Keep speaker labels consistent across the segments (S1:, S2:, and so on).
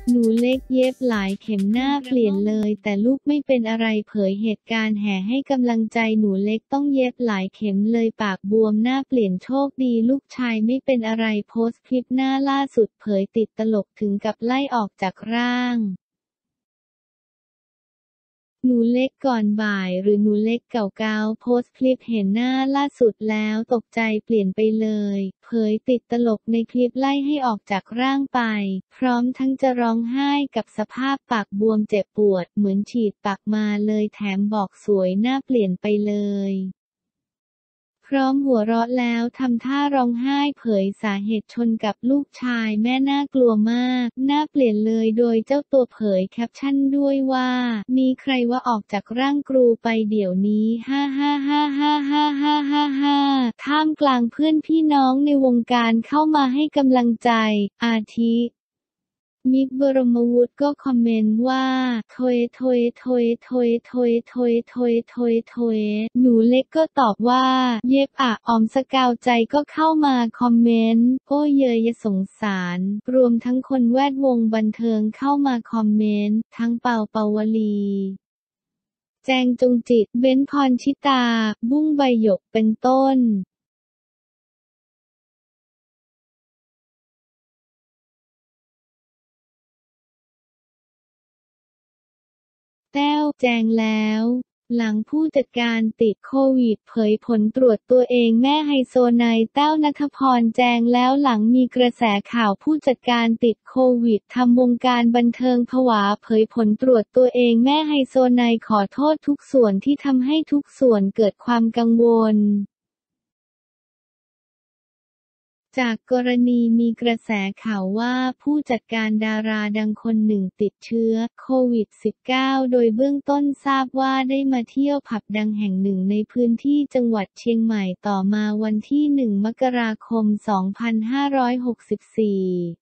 S1: หนูเล็กเย็บหลายเข็มหน้าเปลี่ยนเลยแต่ลูกไม่เป็นอะไรเผยเหตุการณ์แห่ให้กำลังใจหนูเล็กต้องเย็บหลายเข็มเลยปากบวมหน้าเปลี่ยนโชคดีลูกชายไม่เป็นอะไรโพสต์คลิปหน้าล่าสุดเผยติดตลกถึงกับไล่ออกจากร่างหนูเล็กก่อนบ่ายหรือหนูเล็กเก่าๆโพสต์คลิปเห็นหน้าล่าสุดแล้วตกใจเปลี่ยนไปเลยเผยติดตลกในคลิปไล่ให้ออกจากร่างไปพร้อมทั้งจะร้องไห้กับสภาพปากบวมเจ็บปวดเหมือนฉีดปากมาเลยแถมบอกสวยหน้าเปลี่ยนไปเลยพร้อมหัวเราะแล้วทำท่าร้องไห้เผยสาเหตุชนกับลูกชายแม่น่ากลัวมากหน้าเปลี่ยนเลยโดยเจ้าตัวเผยแคปชั่นด้วยว่ามีใครว่าออกจากร่างครูไปเดี๋ยวนี้ฮ่าฮ่าฮ่าฮ่าฮ่าฮ่าฮ่าฮ่าท่ามกลางเพื่อนพี่น้องในวงการเข้ามาให้กำลังใจอาทิมิกบรมวุฒิก็คอมเมนต์ว่าโถยโถยโถยโถยโถยโถยโถยโถยโถยหนูเล็กก็ตอบว่าเย็บอะออมสกาวใจก็เข้ามาคอมเมนต์โอ้เยยสงสารรวมทั้งคนแวดวงบันเทิงเข้ามาคอมเมนต์ทั้งเป่าเปาวลีแจงจงจิตเบ้นพรชิตาบุ้งใบหยกเป็นต้นแต้วแจงแล้วหลังผู้จัดการติดโควิดเผยผลตรวจตัวเองแม่ไฮโซไนแต้วณัฐพรแจงแล้วหลังมีกระแสข่าวผู้จัดการติดโควิดทำวงการบันเทิงผวาเผยผลตรวจตัวเองแม่ไฮโซไนขอโทษทุกส่วนที่ทำให้ทุกส่วนเกิดความกังวลจากกรณีมีกระแสข่าวว่าผู้จัดการดาราดังคนหนึ่งติดเชื้อโควิด -19 โดยเบื้องต้นทราบว่าได้มาเที่ยวผับดังแห่งหนึ่งในพื้นที่จังหวัดเชียงใหม่ต่อมาวันที่ 1 มกราคม 2564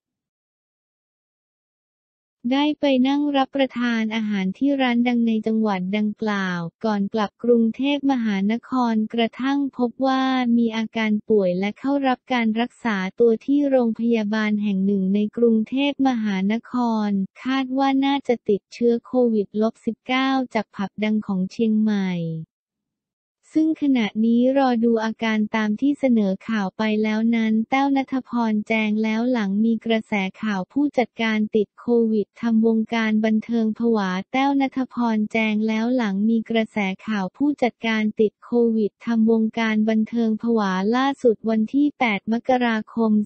S1: ได้ไปนั่งรับประทานอาหารที่ร้านดังในจังหวัดดังกล่าวก่อนกลับกรุงเทพมหานครกระทั่งพบว่ามีอาการป่วยและเข้ารับการรักษาตัวที่โรงพยาบาลแห่งหนึ่งในกรุงเทพมหานครคาดว่าน่าจะติดเชื้อโควิด -19 จากผับดังของเชียงใหม่ซึ่งขณะนี้รอดูอาการตามที่เสนอข่าวไปแล้วนั้นแต้วณัฐพรแจงแล้วหลังมีกระแสข่าวผู้จัดการติดโควิดทำวงการบันเทิงผวาแต้วณัฐพรแจงแล้วหลังมีกระแสข่าวผู้จัดการติดโควิดทำวงการบันเทิงผวาล่าสุดวันที่ 8 มกราคม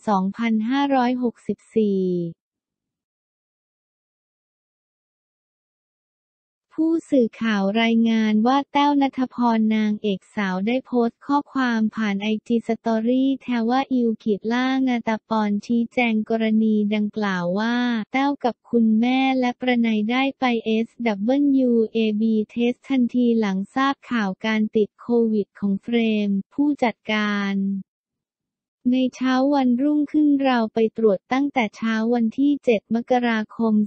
S1: 2564ผู้สื่อข่าวรายงานว่าแต้วณัฐพรนางเอกสาวได้โพสต์ข้อความผ่านไอจีสตอรี่แทว่าอิวล่างาตาปอนชี้แจงกรณีดังกล่าวว่าแต้วกับคุณแม่และประไนได้ไป SWAB เทสทันทีหลังทราบข่าวการติดโควิดของเฟรมผู้จัดการในเช้าวันรุ่งขึ้นเราไปตรวจตั้งแต่เช้าวันที่ 7 มกราคม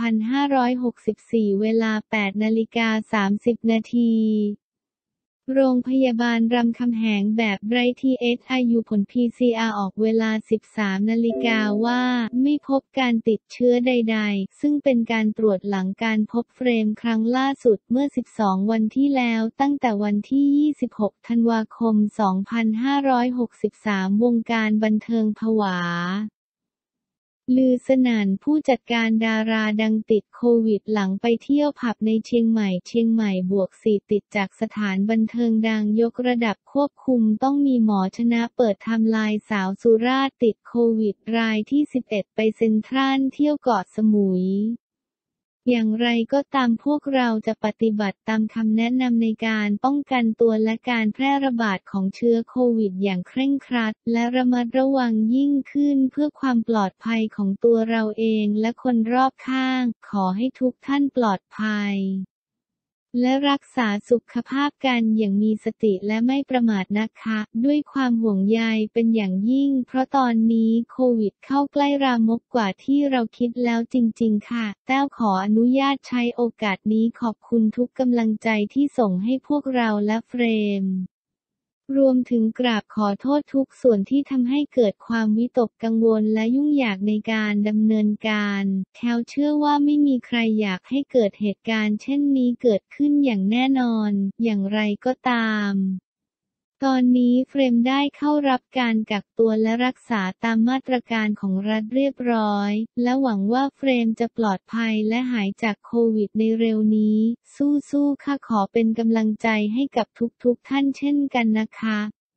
S1: 2564 เวลา 8:30 นาทีโรงพยาบาลรามคำแหงแบบไร้ทีเอสไอยูผล PCR ออกเวลา 13 นาฬิกาว่าไม่พบการติดเชื้อใดๆซึ่งเป็นการตรวจหลังการพบเฟรมครั้งล่าสุดเมื่อ 12 วันที่แล้วตั้งแต่วันที่ 26 ธันวาคม 2563 วงการบันเทิงผวาลือสนั่นผู้จัดการดาราดังติดโควิดหลังไปเที่ยวผับในเชียงใหม่บวก4ติดจากสถานบันเทิงดังยกระดับควบคุมต้องมีหมอชนะเปิดไทม์ไลน์สาวสุราษฎร์ติดโควิดรายที่ 11 ไปเซ็นทรัลเที่ยวเกาะสมุยอย่างไรก็ตามพวกเราจะปฏิบัติตามคำแนะนำในการป้องกันตัวและการแพร่ระบาดของเชื้อโควิดอย่างเคร่งครัดและระมัดระวังยิ่งขึ้นเพื่อความปลอดภัยของตัวเราเองและคนรอบข้างขอให้ทุกท่านปลอดภัยและรักษาสุขภาพกันอย่างมีสติและไม่ประมาทนะคะด้วยความห่วงใยเป็นอย่างยิ่งเพราะตอนนี้โควิดเข้าใกล้รามกกว่าที่เราคิดแล้วจริงๆค่ะแต้วขออนุญาตใช้โอกาสนี้ขอบคุณทุกกำลังใจที่ส่งให้พวกเราและเฟรมรวมถึงกราบขอโทษทุกส่วนที่ทำให้เกิดความวิตกกังวลและยุ่งยากในการดำเนินการเขาเชื่อว่าไม่มีใครอยากให้เกิดเหตุการณ์เช่นนี้เกิดขึ้นอย่างแน่นอน อย่างไรก็ตามตอนนี้เฟรมได้เข้ารับการกักตัวและรักษาตามมาตรการของรัฐเรียบร้อยและหวังว่าเฟรมจะปลอดภัยและหายจากโควิดในเร็วนี้สู้ๆค่ะขอเป็นกำลังใจให้กับทุกท่านเช่นกันนะคะ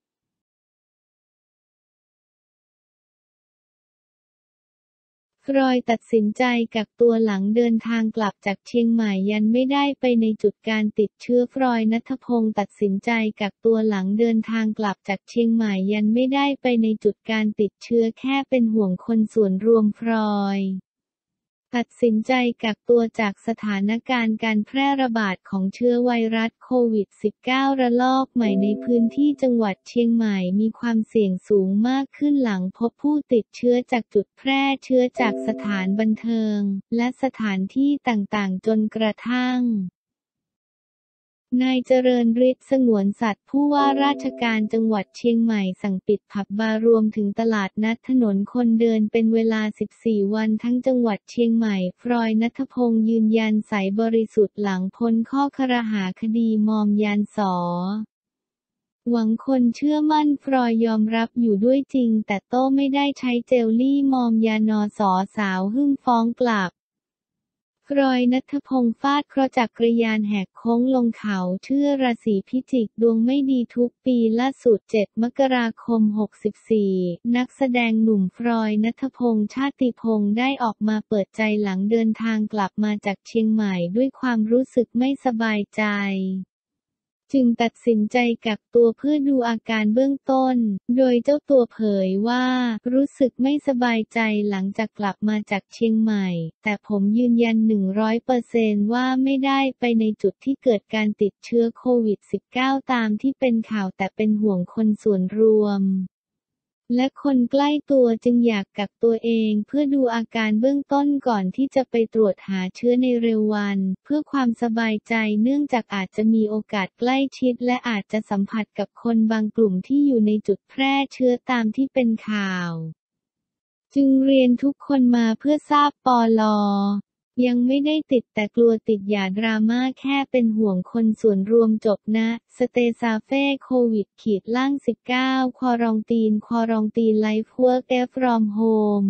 S1: ฟรอยด์ตัดสินใจกักตัวหลังเดินทางกลับจากเชียงใหม่ยันไม่ได้ไปในจุดการติดเชื้อฟรอยด์ณัฐพงศ์ตัดสินใจกักตัวหลังเดินทางกลับจากเชียงใหม่ยันไม่ได้ไปในจุดการติดเชื้อแค่เป็นห่วงคนส่วนรวมฟรอยด์ตัดสินใจกักตัวจากสถานการณ์การแพร่ระบาดของเชื้อไวรัสโควิด -19 ระลอกใหม่ในพื้นที่จังหวัดเชียงใหม่มีความเสี่ยงสูงมากขึ้นหลังพบผู้ติดเชื้อจากจุดแพร่เชื้อจากสถานบันเทิงและสถานที่ต่างๆจนกระทั่งนายเจริญฤทธิ์สงวนสัตว์ผู้ว่าราชการจังหวัดเชียงใหม่สั่งปิดผับบาร์รวมถึงตลาดนัดถนนคนเดินเป็นเวลา 14 วันทั้งจังหวัดเชียงใหม่ฟรอยด์ ณัฐพงศ์ยืนยันใสบริสุทธิ์หลังพ้นข้อครหาคดีมอมยานสอหวังคนเชื่อมั่นฟรอยด์ยอมรับอยู่ด้วยจริงแต่โต้ไม่ได้ใช้เจลลี่มอมยานสอสาวหึ่งฟ้องกลับฟรอยด์ ณัฐพงศ์ฟาดเคราะห์จักรยานแหกโค้งลงเขาเชื่อราศีพิจิกดวงไม่ดีทุกปีล่าสุด 7 มกราคม 64 นักแสดงหนุ่มฟรอยด์ ณัฐพงศ์ชาติพงศ์ได้ออกมาเปิดใจหลังเดินทางกลับมาจากเชียงใหม่ด้วยความรู้สึกไม่สบายใจจึงตัดสินใจกักตัวเพื่อดูอาการเบื้องต้น โดยเจ้าตัวเผยว่ารู้สึกไม่สบายใจหลังจากกลับมาจากเชียงใหม่แต่ผมยืนยัน 100% ว่าไม่ได้ไปในจุดที่เกิดการติดเชื้อโควิด -19 ตามที่เป็นข่าวแต่เป็นห่วงคนส่วนรวมและคนใกล้ตัวจึงอยากกักตัวเองเพื่อดูอาการเบื้องต้นก่อนที่จะไปตรวจหาเชื้อในเร็ววันเพื่อความสบายใจเนื่องจากอาจจะมีโอกาสใกล้ชิดและอาจจะสัมผัสกับคนบางกลุ่มที่อยู่ในจุดแพร่เชื้อตามที่เป็นข่าวจึงเรียนทุกคนมาเพื่อทราบปล.ยังไม่ได้ติดแต่กลัวติดอย่าดราม่าแค่เป็นห่วงคนส่วนรวมจบนะสเตซาเฟ่โควิด-19 ควอรันตีนไลฟ์เวิร์กฟรอมโฮม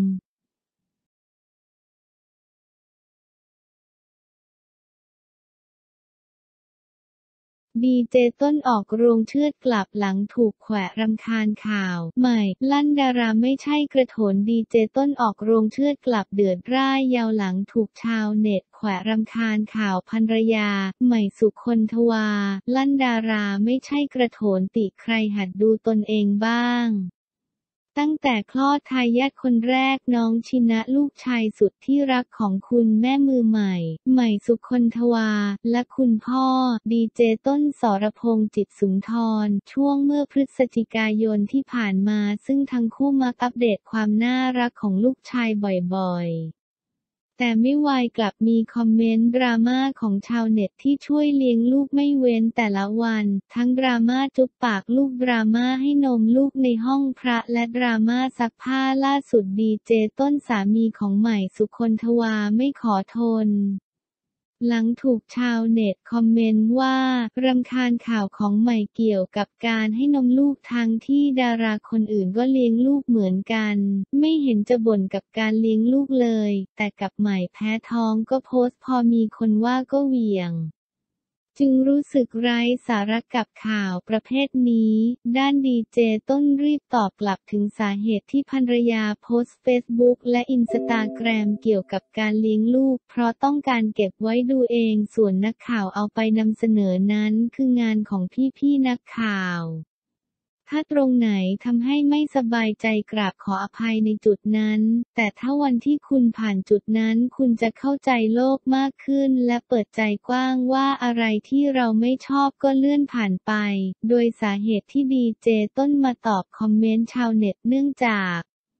S1: ดีเจต้นออกโรงเชือดกลับหลังถูกแขวะรำคาญข่าวใหม่ลั่นดาราไม่ใช่กระโถนดีเจต้นออกโรงเชือดกลับเดือดร่ายยาวหลังถูกชาวเน็ตแขวะรำคาญข่าวภรรยาใหม่สุคนทวาลั่นดาราไม่ใช่กระโถนติใครหัดดูตนเองบ้างตั้งแต่คลอดทายาทคนแรกน้องชินะลูกชายสุดที่รักของคุณแม่มือใหม่ใหม่สุคนทวาและคุณพ่อดีเจต้นสรพงษ์จิตสุนทรช่วงเมื่อพฤศจิกายนที่ผ่านมาซึ่งทั้งคู่มักอัปเดตความน่ารักของลูกชายบ่อยๆแต่ไม่วายกลับมีคอมเมนต์ดราม่าของชาวเน็ตที่ช่วยเลี้ยงลูกไม่เว้นแต่ละวันทั้งดราม่าจุ๊บปากลูกดราม่าให้นมลูกในห้องพระและดราม่าซักผ้าล่าสุดดีเจต้นสามีของใหม่สุคนทวาไม่ขอทนหลังถูกชาวเน็ตคอมเมนต์ว่ารำคาญข่าวของใหม่เกี่ยวกับการให้นมลูกทั้งที่ดาราคนอื่นก็เลี้ยงลูกเหมือนกันไม่เห็นจะบ่นกับการเลี้ยงลูกเลยแต่กับใหม่แพ้ท้องก็โพสต์พอมีคนว่าก็เหวี่ยงจึงรู้สึกไร้สาระกับข่าวประเภทนี้ด้านดีเจต้นรีบตอบกลับถึงสาเหตุที่ภรรยาโพสต์เฟซบุ๊กและอินสตาแกรมเกี่ยวกับการเลี้ยงลูกเพราะต้องการเก็บไว้ดูเองส่วนนักข่าวเอาไปนำเสนอนั้นคืองานของพี่ๆนักข่าวถ้าตรงไหนทำให้ไม่สบายใจกราบขออภัยในจุดนั้นแต่ถ้าวันที่คุณผ่านจุดนั้นคุณจะเข้าใจโลกมากขึ้นและเปิดใจกว้างว่าอะไรที่เราไม่ชอบก็เลื่อนผ่านไปโดยสาเหตุที่ดีเจต้นมาตอบคอมเมนต์ชาวเน็ตเนื่องจาก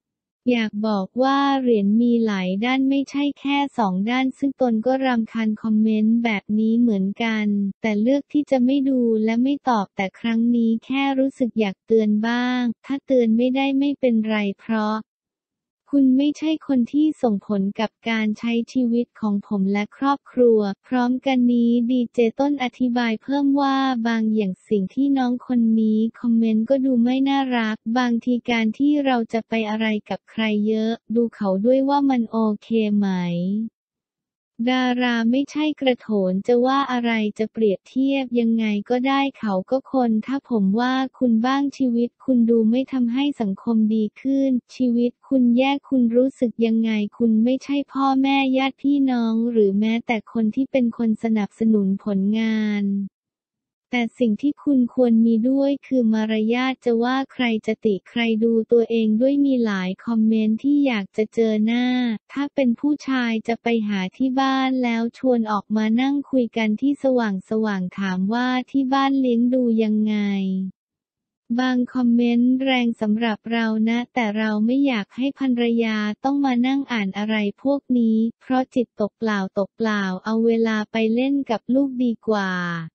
S1: อยากบอกว่าเหรียญมีหลายด้านไม่ใช่แค่สองด้านซึ่งตนก็รำคาญคอมเมนต์แบบนี้เหมือนกันแต่เลือกที่จะไม่ดูและไม่ตอบแต่ครั้งนี้แค่รู้สึกอยากเตือนบ้างถ้าเตือนไม่ได้ไม่เป็นไรเพราะคุณไม่ใช่คนที่ส่งผลกับการใช้ชีวิตของผมและครอบครัวพร้อมกันนี้ดีเจต้นอธิบายเพิ่มว่าบางอย่างสิ่งที่น้องคนนี้คอมเมนต์ก็ดูไม่น่ารักบางทีการที่เราจะไปอะไรกับใครเยอะดูเขาด้วยว่ามันโอเคไหมดาราไม่ใช่กระโถนจะว่าอะไรจะเปรียบเทียบยังไงก็ได้เขาก็คนถ้าผมว่าคุณบ้างชีวิตคุณดูไม่ทำให้สังคมดีขึ้นชีวิตคุณแย่คุณรู้สึกยังไงคุณไม่ใช่พ่อแม่ญาติพี่น้องหรือแม้แต่คนที่เป็นคนสนับสนุนผลงานแต่สิ่งที่คุณควรมีด้วยคือมารยาทจะว่าใครจะติใครดูตัวเองด้วยมีหลายคอมเมนต์ที่อยากจะเจอหน้าถ้าเป็นผู้ชายจะไปหาที่บ้านแล้วชวนออกมานั่งคุยกันที่สว่างถามว่าที่บ้านเลี้ยงดูยังไงบางคอมเมนต์แรงสำหรับเรานะแต่เราไม่อยากให้ภรรยาต้องมานั่งอ่านอะไรพวกนี้เพราะจิตตกเปล่าเอาเวลาไปเล่นกับลูกดีกว่า